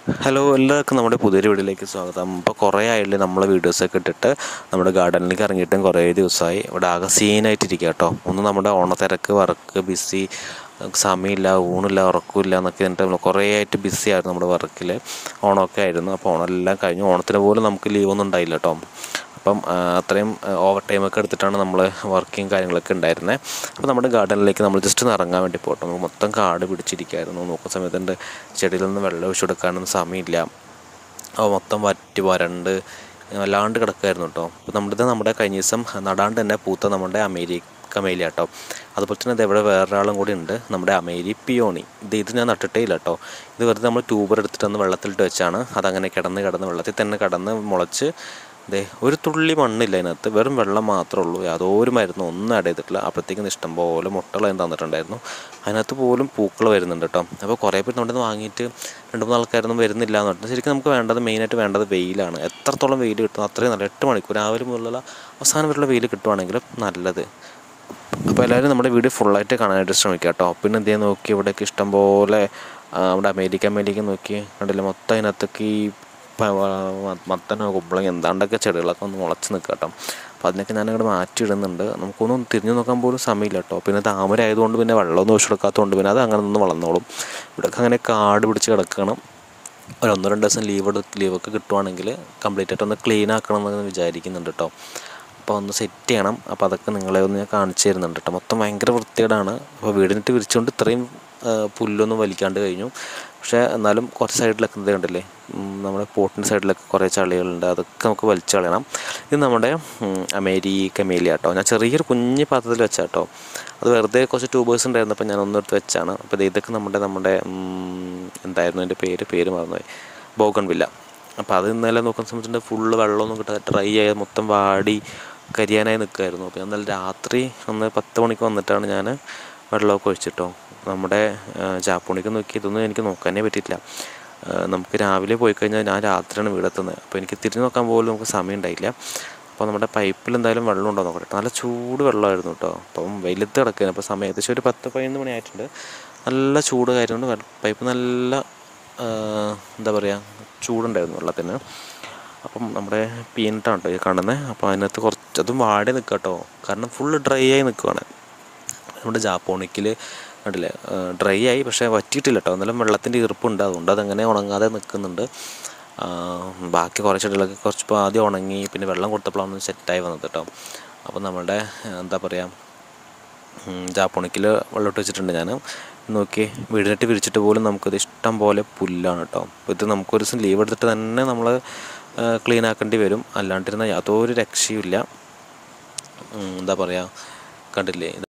Hello, എല്ലാവർക്കും നമ്മുടെ പുതിയൊരു വീഡിയോയിലേക്ക് സ്വാഗതം. ഇപ്പോൾ കുറേ ആയില്ലേ നമ്മൾ വീഡിയോസൊക്കെ ഇട്ടിട്ട് നമ്മുടെ ഗാർഡനിലേക്ക് ഇറങ്ങിയിട്ടും കുറേ ദിവസമായി. ഇവിടെ ആകെ സീനായിട്ടിരിക്കുക കേട്ടോ. ഒന്ന് നമ്മുടെ ഓണത്തിരക്ക്, വർക്ക്, ബിസി, സമയമില്ല, ഊണില്ല, ഉറക്കമില്ല എന്നൊക്കെ എന്നിട്ട് കുറേ ആയിട്ട് ബിസി ആയിരുന്നു നമ്മുടെ വർക്കിൽ. ഓണമൊക്കെ ആയിരുന്നു. അപ്പോൾ ഓണമെല്ലാം കഴിഞ്ഞു. ഓണത്തിന് പോലും നമുക്ക് ലീവൊന്നും ഉണ്ടായില്ല കേട്ടോ. അപ്പം അത്രയും ഓവർ ടൈമൊക്കെ എടുത്തിട്ടാണ് നമ്മൾ വർക്കിങ് കാര്യങ്ങളൊക്കെ ഉണ്ടായിരുന്നത്. അപ്പോൾ നമ്മുടെ ഗാർഡനിലേക്ക് നമ്മൾ ജസ്റ്റ് ഒന്ന് ഇറങ്ങാൻ വേണ്ടി പോകട്ടെ. നമുക്ക് മൊത്തം കാട് പിടിച്ചിരിക്കുകയായിരുന്നു. നോക്കുന്ന സമയത്ത് എൻ്റെ ചെടിയിലൊന്നും വെള്ളം ഒഴിച്ചു കൊടുക്കാനൊന്നും സമയമില്ല. അപ്പോൾ മൊത്തം വറ്റി വരണ്ട് വല്ലാണ്ട് കിടക്കുമായിരുന്നു കേട്ടോ. അപ്പോൾ നമ്മുടെ കഴിഞ്ഞ ദിവസം നടാണ്ട് തന്നെ പൂത്ത നമ്മുടെ കമേലിയ കേട്ടോ. അതുപോലെ തന്നെ ഇതെവിടെ വേറൊരാളും കൂടി ഉണ്ട്, നമ്മുടെ അമേരി പിയോണി. ഇത് ഞാൻ നട്ടിട്ടേ ഇല്ല കേട്ടോ. ഇത് വെറുതെ നമ്മൾ ട്യൂബർ എടുത്തിട്ടൊന്ന് വെള്ളത്തിലിട്ട് വെച്ചാണ്. അതങ്ങനെ കിടന്ന് വെള്ളത്തിൽ തന്നെ കിടന്ന് മുളച്ച് ഒരു തുള്ളി മണ്ണില്ല അതിനകത്ത്, വെറും വെള്ളം മാത്രമേ ഉള്ളൂ. യാതൊരു മരുന്നും ഒന്നും ആഡ് ചെയ്തിട്ടില്ല. അപ്പോഴത്തേക്കും ഇഷ്ടം പോലെ മുട്ടകൾ അതിന് തന്നിട്ടുണ്ടായിരുന്നു. അതിനകത്ത് പോലും പൂക്കൾ വരുന്നുണ്ട് കേട്ടോ. അപ്പോൾ കുറേ പേര് നമ്മുടെ വാങ്ങിയിട്ട് 2-3 ആൾക്കാരൊന്നും വരുന്നില്ല എന്ന് പറഞ്ഞിട്ട്. ശരിക്കും നമുക്ക് മെയിനായിട്ട് വേണ്ടത് വെയിലാണ്. എത്രത്തോളം വെയിൽ കിട്ടും അത്രയും നല്ല. 8 മണിക്കൂർ രാവിലെ മുതലുള്ള അവസാനം വരെയുള്ള വെയിൽ കിട്ടുവാണെങ്കിലും നല്ലത്. അപ്പോൾ എല്ലാവരും നമ്മുടെ വീഡിയോ ഫുള്ളായിട്ട് കാണാനായിട്ട് ശ്രമിക്കുക കേട്ടോ. പിന്നെ എന്തെങ്കിലും നോക്കി ഇവിടേക്ക് ഇഷ്ടം പോലെ നമ്മുടെ അമേരിക്ക നോക്കി കണ്ടില്ല, മൊത്തം അതിനകത്തൊക്കെ ഈ മത്തനോ കുമ്പളങ്ങ എന്താണ്ടൊക്കെ ചെടികളൊക്കെ ഒന്ന് മുളച്ച് നിൽക്കുക കേട്ടോ. അപ്പോൾ അതിനൊക്കെ ഞാനങ്ങോട്ട് മാറ്റിയിടുന്നുണ്ട്. നമുക്കൊന്നും തിരിഞ്ഞു നോക്കാൻ പോലും സമയമില്ല കേട്ടോ. പിന്നെ താമര ആയതുകൊണ്ട് പിന്നെ വെള്ളമൊന്നും ഒഴിച്ചു കൊടുക്കാത്തതുകൊണ്ട് പിന്നെ അത് അങ്ങനെ ഒന്ന് വളർന്നോളും. ഇവിടെയൊക്കെ അങ്ങനെ കാട് പിടിച്ച് കിടക്കണം. ഒരു 1-2 ദിവസം ലീവൊക്കെ കിട്ടുവാണെങ്കിൽ കംപ്ലീറ്റ് ആയിട്ട് ഒന്ന് ക്ലീൻ ആക്കണം എന്ന് വിചാരിക്കുന്നുണ്ട് കേട്ടോ. അപ്പോൾ ഒന്ന് സെറ്റ് ചെയ്യണം. അപ്പോൾ അതൊക്കെ നിങ്ങളെ ഒന്ന് ഞാൻ കാണിച്ചു തരുന്നുണ്ട് കേട്ടോ. മൊത്തം ഭയങ്കര വൃത്തികേടാണ്. അപ്പോൾ വീടിനിട്ട് വിരിച്ചുകൊണ്ട് ഇത്രയും പുല്ലൊന്നും വലിക്കാണ്ട് കഴിഞ്ഞു. പക്ഷേ എന്നാലും കുറച്ച് സൈഡിലൊക്കെ എന്ത് കണ്ടില്ലേ, നമ്മുടെ പോട്ടിൻ്റെ സൈഡിലൊക്കെ കുറേ ചളികളുണ്ട്. അതൊക്കെ നമുക്ക് വലിച്ചു കളയണം. ഇത് നമ്മുടെ കമേലിയ കേട്ടോ. ഞാൻ ചെറിയൊരു കുഞ്ഞ് പാത്രത്തിൽ വെച്ചാൽ കേട്ടോ. അത് വെറുതെ കുറച്ച് ട്യൂബേഴ്സ് ഉണ്ടായിരുന്നു, അപ്പോൾ ഞാൻ ഒന്നെടുത്ത് വെച്ചാണ്. അപ്പോൾ ഇതൊക്കെ നമ്മുടെ എന്തായിരുന്നു എൻ്റെ പേര് മറന്നുപോയി, ബോഗൺവില്ല. അപ്പോൾ അത് ഇന്നലെ നോക്കുന്ന സമയത്ത് ഫുള്ള് വെള്ളമൊന്നും കിട്ടാതെ ഡ്രൈ ആയി മൊത്തം വാടി കരിയാനായി നിൽക്കുമായിരുന്നു. അപ്പോൾ ഇന്നലെ രാത്രി 10 മണിക്ക് വന്നിട്ടാണ് ഞാൻ വെള്ളമൊക്കെ ഒഴിച്ചിട്ടോ. നമ്മുടെ ജാപ്പൂണിക്ക് നോക്കി ഇതൊന്നും എനിക്ക് നോക്കാനേ പറ്റിയിട്ടില്ല. നമുക്ക് രാവിലെ പോയി കഴിഞ്ഞാൽ ഞാൻ രാത്രിയാണ് വീടെത്തുന്നത്. അപ്പോൾ എനിക്ക് തിരിഞ്ഞ് നോക്കാൻ പോലും നമുക്ക് സമയം ഉണ്ടായില്ല. അപ്പോൾ നമ്മുടെ പൈപ്പിൽ എന്തായാലും വെള്ളം ഉണ്ടോ നോക്കട്ടെ. നല്ല ചൂട് വെള്ളമായിരുന്നു കേട്ടോ. അപ്പം വെയിലത്ത് കിടക്കുകയാണ്. അപ്പോൾ സമയം ഏകദേശം ഒരു 10-11 മണി ആയിട്ടുണ്ട്. നല്ല ചൂട് കാര്യമുണ്ട്. പൈപ്പ് നല്ല എന്താ പറയുക, ചൂടുണ്ടായിരുന്നു വെള്ളത്തിന്. അപ്പം നമ്മുടെ പീനട്ടാണ് കേട്ടോ ഈ കാണുന്നത്. അപ്പോൾ അതിനകത്ത് അതും വാടി നിൽക്കുക കേട്ടോ. കാരണം ഫുള്ള് ഡ്രൈ ആയി നിൽക്കുവാണ്. നമ്മുടെ ജാപ്പോണിക്കിൽ കണ്ടില്ലേ, ഡ്രൈ ആയി പക്ഷേ വറ്റിയിട്ടില്ല കേട്ടോ. എന്നാലും വെള്ളത്തിൻ്റെ ഈർപ്പുണ്ട്, അതുകൊണ്ട് അതങ്ങനെ ഉണങ്ങാതെ നിൽക്കുന്നുണ്ട്. ബാക്കി കുറേ ചെടികളൊക്കെ കുറച്ചിപ്പോൾ ആദ്യം ഉണങ്ങി, പിന്നെ വെള്ളം കൊടുത്തപ്പോഴാണ് സെറ്റായി വന്നത് കേട്ടോ. അപ്പോൾ നമ്മുടെ എന്താ പറയുക, ജാപ്പോണിക്കിൽ വെള്ളമിട്ട് വെച്ചിട്ടുണ്ട് ഞാൻ. നോക്കി വീടിനിട്ട് വിരിച്ചിട്ട് പോലും നമുക്കത് ഇഷ്ടം പോലെ പുല്ലാണ് കേട്ടോ. അപ്പോൾ ഇത് നമുക്കൊരു ദിവസം ലീവ് എടുത്തിട്ട് തന്നെ നമ്മൾ ക്ലീൻ ആക്കേണ്ടി വരും. അല്ലാണ്ടിരുന്നാൽ യാതൊരു രക്ഷയുമില്ല. എന്താ പറയുക, കണ്ടില്ലേ.